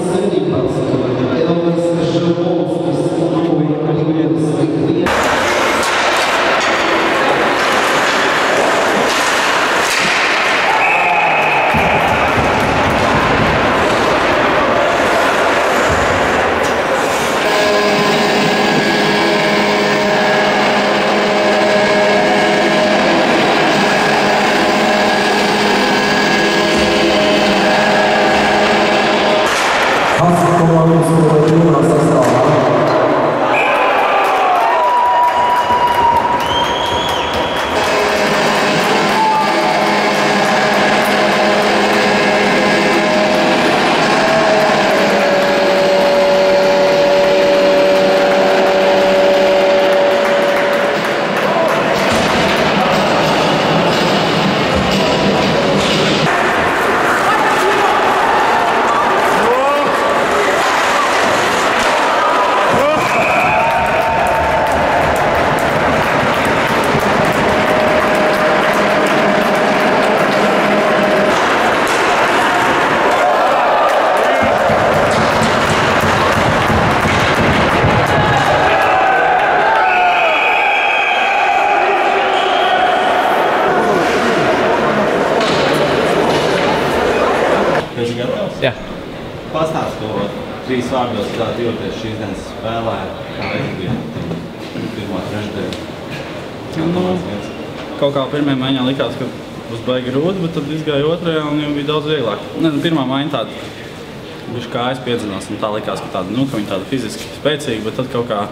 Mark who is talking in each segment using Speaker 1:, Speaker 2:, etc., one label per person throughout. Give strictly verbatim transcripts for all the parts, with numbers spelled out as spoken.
Speaker 1: Jā.
Speaker 2: Pastāst to trīs vārdos, kā jūties šīs dienas spēlē, kā bija pirmā trešdiena.
Speaker 1: Nu, kaut kā pirmajā maiņā likās, ka būs baigi grūti, bet tad izgāja otrajā un jau bija daudz vieglāk. Ne, pirmā maiņa tāda, viņš kājas piedzinās un tā likās, ka tāda, nu, ka viņa tāda fiziski spēcīga, bet tad kaut kā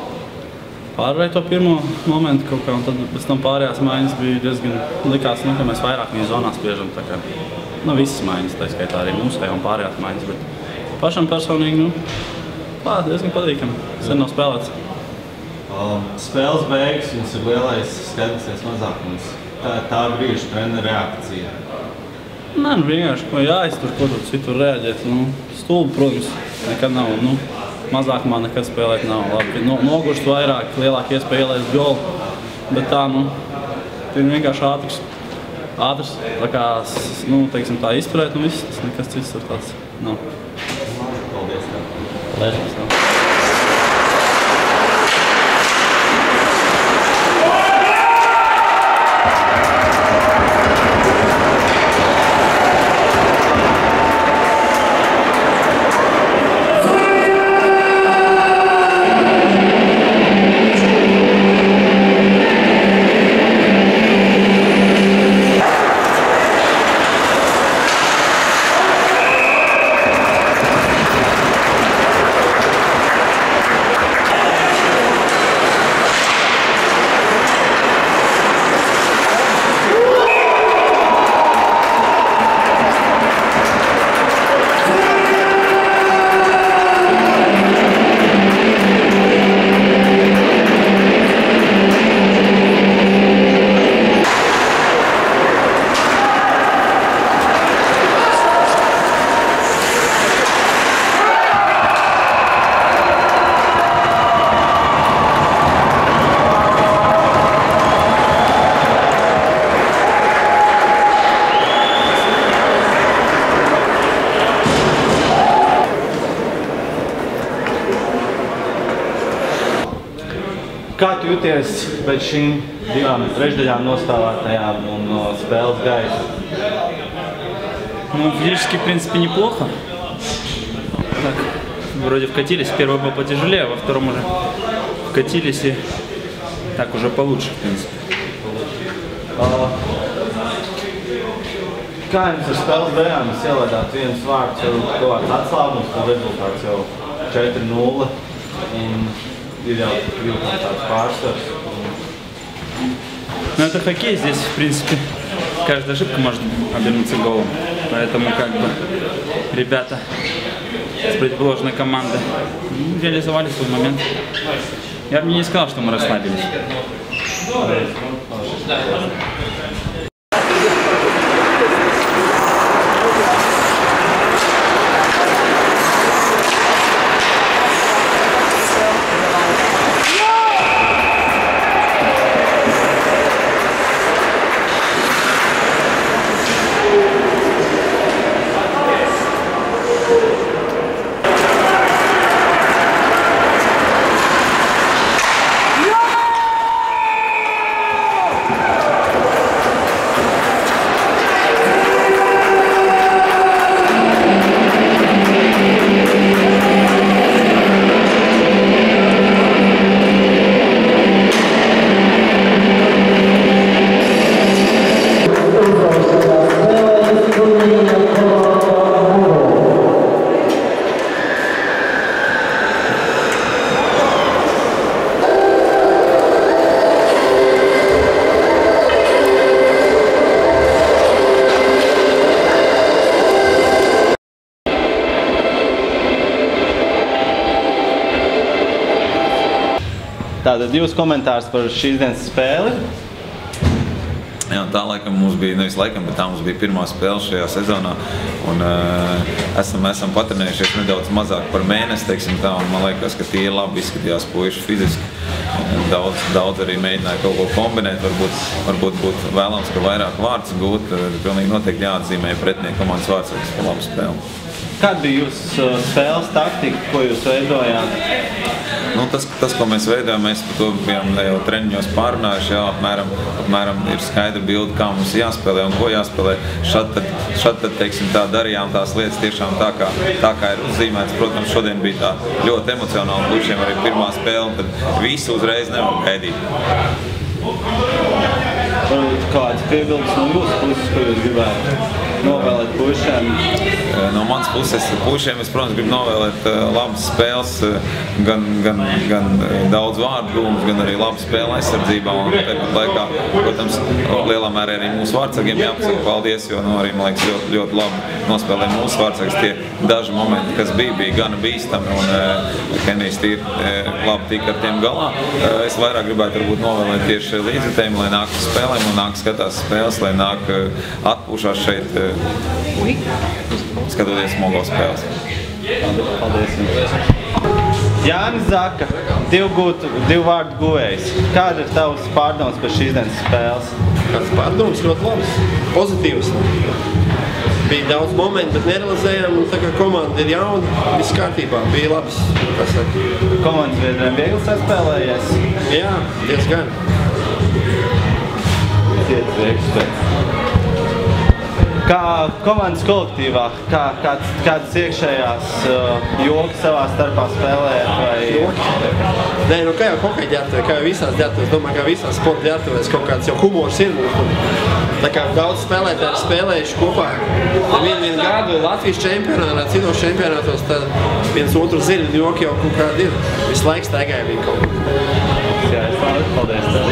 Speaker 1: pārvarēja to pirmo momentu kaut kā, un tad pēc tam pārējās maiņas bija diezgan likās, nu, ka mēs vairāk viņa zonā spiežam, tā kā, nu, visas maiņas, tā skaitā arī mūsēja un pārējās maiņas, bet pašam personīgi, nu, pā, diezgan patīkami, sen nav spēlēts.
Speaker 2: Um, spēles beigas jums ir lielais skaidrsies mazākums. Tā ir tā brīža trenera reakcija.
Speaker 1: Nē, nu, vienkārši, ko jāiztur, ko tur citur reaģēt, nu, stulbi, protams, nekad nav, nu, mazākumā nekad spēlēt nav labi. No, nogurst vairāk, lielāk iespēja ielaist golu, bet tā, nu, ir vienkārši ātrs, ātrs, tā kā, nu, teiksim, tā izturēt, nu, viss, tas nekas cits tur tāds nav.
Speaker 2: Paldies, tā.
Speaker 1: Paldies, tā.
Speaker 2: Kā tu jūties pēc šīm divām trešdaļām nostāvētajām un no spēles gaisa?
Speaker 3: Ну, физически, в принципе, неплохо. Так, вроде вкатились. Первый был потяжелее, во втором уже вкатились и так уже получше, в принципе.
Speaker 2: Uh, kā jums ar spēles beigām jūs ielēdāt viens vārds, jau kaut kāds atslābums, tad rezultāts jau četri nulle un ir jau tāds pārsvars.
Speaker 3: Ну, это хоккей, здесь, в принципе, каждая ошибка может обернуться голом. Поэтому, как бы, ребята с противоположной команды реализовали свой момент. Я бы не сказал, что мы расслабились.
Speaker 2: Tātad jūs komentārs par šīs dienas spēli?
Speaker 4: Jā, tā laikam mums bija, nevis laikam, bet tā mums bija pirmā spēle šajā sezonā. Un uh, esam, esam patrenējušies nedaudz mazāk par mēnesi, teiksim tā, un man liekas, ka tie labi izskatījās puiši fiziski. Daudz, daudz arī mēģināja kaut ko kombinēt, varbūt, varbūt būtu vēlams, ka vairāk vārds gūt. Pilnīgi noteikti jāatzīmē pretinieku komandas vārds, kas par labu spēli.
Speaker 2: Kāda bija jūsu spēles taktika, ko jūs veidojāt?
Speaker 4: Nu, tas, tas, ko mēs veidojam, mēs par to bijām jau treniņos pārunājuši, jā, apmēram, apmēram ir skaidra bilde, kā mums jāspēlē un ko jāspēlē. Šad tad, šad tad, teiksim, tā darījām tās lietas tiešām tā, kā, tā kā ir uzzīmēts. Protams, šodien bija tā ļoti emocionāli, pušiem arī pirmā spēle, un tad visu uzreiz nevar gaidīt.
Speaker 2: Kāds piebildes no jūsu puses, ko jūs gribētu novēlēt pušiem?
Speaker 4: No manas puses pušiem es, protams, gribu novēlēt labas spēles, gan, gan, gan daudz vārdu gūmus, gan arī labu spēli aizsardzībā. Un tāpat laikā, protams, lielā mērā arī mūsu vārdsargiem jāpasaka paldies, jo nu, arī, man liekas, ļoti, ļoti labi nospēlēja mūsu vārdsargs. Tie daži momenti, kas bija, bija gana bīstami, un uh, Kenijs tīri labi tika ar tiem galā. Uh, es vairāk gribētu varbūt novēlēt tieši līdzjutējiem, lai nāk uz spēlēm un nāk skatās spēles, lai nāk uh, atpūšās šeit, uh, skatoties Mogo spēles.
Speaker 2: Paldies jums. Jānis Zaka, divu, gūt, divu vārdu guvējs. Kāda ir tavs pārdoms par šīs dienas spēles?
Speaker 5: Kāds pārdoms ļoti labs, pozitīvs. Bija daudz momentu, bet nerealizējām, un tā kā komanda ir jauna, viss kārtībā, bija labs, kā saka.
Speaker 2: Komandas biedriem viegli saspēlējies?
Speaker 5: Jā, diezgan.
Speaker 2: Ciet priekšspēc. Kā komandas kolektīvā, kā, kāds, kādas iekšējās uh, joki savā starpā spēlējat vai...
Speaker 5: Joki? Nē, nu kā jau hokeja ģērbtuvē, kā jau visās ģērbtuvēs, domāju, kā visās sporta ģērbtuvēs kaut kāds jau humors ir mums. Tā kā daudz spēlētāji ir spēlējuši kopā vienu vienu gadu Latvijas čempionātā, citos čempionātos, tad viens otru zina, joki jau kaut kādi ir. Visu laiku staigāja bija kaut kā.
Speaker 2: Jā, es paldies.